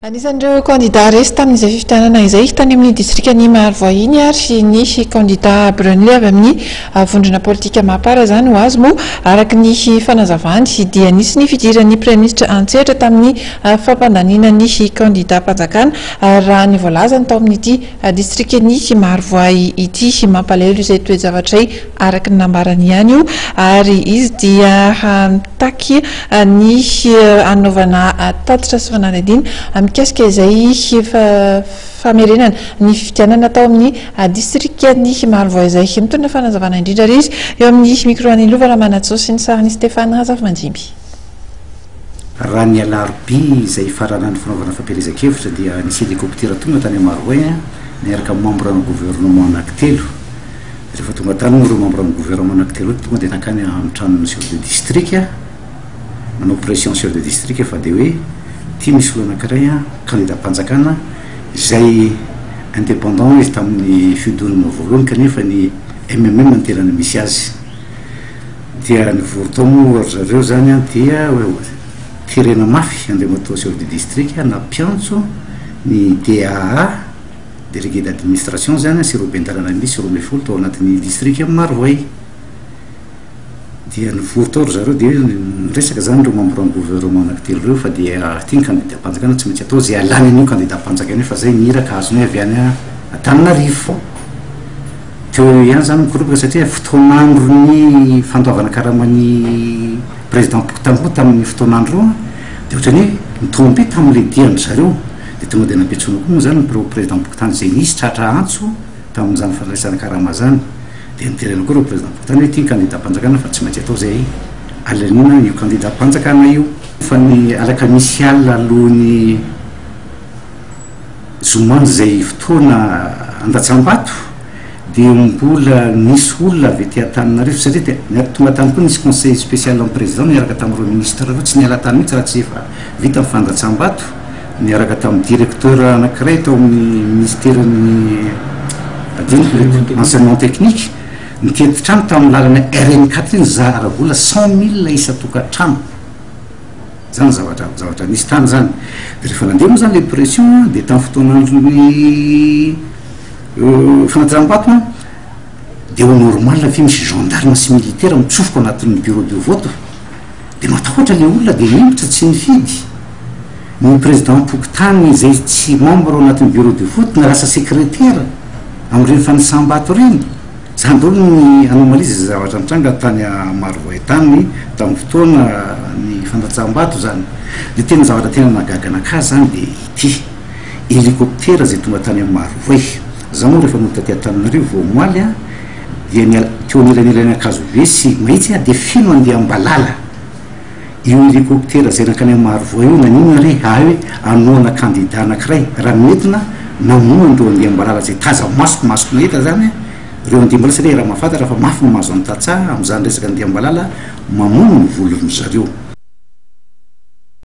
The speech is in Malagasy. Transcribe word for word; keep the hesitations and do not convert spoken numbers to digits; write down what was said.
Anisan'ireo candidat resy tamin'izay fifidianana izay tany amin'ny distrika ny Marovoa ary nisy candidat Brunely avy amin'ny vondrona politika mampara zany ho azy moa araka ny fanazavany dia nisy ny fidiran'ny Premier ministre Antsehatra tamin'ny fampandaniana ny candidat mpanjakana raha ny voalazany tao amin'ity distrika ny Marovoa ity mampalahelo izay toe-javatra araka ny nambarany ihany io ary izy dia mitaky ny anaovana tatitra sy fanadihadiana mikasika izay famerenana ny fifidianana tao amin'ny distrika ny Marovoa izay mitondra fanazavana indrindra izy eo amin'ny micro any Lovana Manatso sy ny sariny Stéphane Razafy Mandjimby. Raha ny alarobia izay farana ny fanaovana fampielezan-kevitra dia nisy hélicoptère tonga tany Marovoa niaraka membre ny gouvernement anankitelo. Rehefa tonga tany ireo membre ny gouvernement anankitelo tonga dia nakany amin'ny tranon'ny chef de district manao pression chef de district fa dia hoe ty misy olo anankiray candidat mpanjakana izay indépendant izy tamin'ny fiodonana voalohany kanefa ny M M M ny tena misy azy dia nivory tao moa ry zareo zany dia tirena mafy andeha matao chef de district nampiantso ny D A A délégué d'administration zany sy ireo bendarana misy roa ambin'ny folo tao anatin'ny district Marovoa dia nivory tao ry zareo dia resaka zany ireo membre ny gouvernement anankitelo ireo fa dia ty ny candidat mpanjakana tsy maintsy atao zay alany an'io candidat mpanjakana fa zay niraka azony avy any Antananarivo teo ihany zany mikoropoka satria fotoanandro ny fandoavana karaman'ny président Pokotampo tamin'ny fotoanandro dia ohatrany mitomby tamin'le diandry zareo dia tonga dia nampitsona koa moa zany pro président Pokotany zay nisy tratra antso tamin'izany fandraisana karama zany dia niterena koa reo président Pokotany hoe ty ny candidat mpanjakana fa tsy maintsy atao zay alanina io candidat mpanjakana io fa ny alaka misy alina alohan'ny zomanjy zay fotoana Andatsambato dia mbola nisy olona avy aty Antananarivo satria dia tonga tany koa nisy conseil spécial amin'ny président niaraka tamin'ireo ministre reo tsy niala tany mihitsy raha tsy efa vita amin'ny Fandatsambato niaraka tamin'ny directeur anankiray tao amin'ny ministèren'ny enseignement technique nitety trano tamin'ny lalana R N quatre iny zara vola cent mille isa-tokantrano zany zavatra zavatra nisy tany zany dia rehefa nandeha moa zany le pression dia tamin'ny fotoanandrony Fandatsambato dia ho normal fe misy gendarme sy militaire mitsofoka anatin'ny bureau de vote dia matahotra le olona dia nimbotra tsy nifidy ny président Pokotany izay tsy membre ao anatin'ny bureau de vote na lasa secrétaire amin'ireny Fandatsambato reny zany daholo ny anomalizy zay zavatra mitranga tany Marovoa tany tamin'ny fotoana ny Fandatsambato zany dia tena zavatra tena nagagana zany dia ity hélicoptère zay tonga tany Marovoa za moa rehefa nota ty Antananarivo vao moaly dia teo nilanilany akazo be sy mahitsy dia fino andeha ambalala io hélicoptère zay nakany Marovoa io nanina re a hoe anoana candidat anankiray raha nentina namono andreo andeha ambalala zay taza masoko masoko nahita zany reo andeha ambalala satria raha mahafantatra fa mafy no mahazo any tatsaha amin'izany resaka andeha ambalala mamono ny volony zareo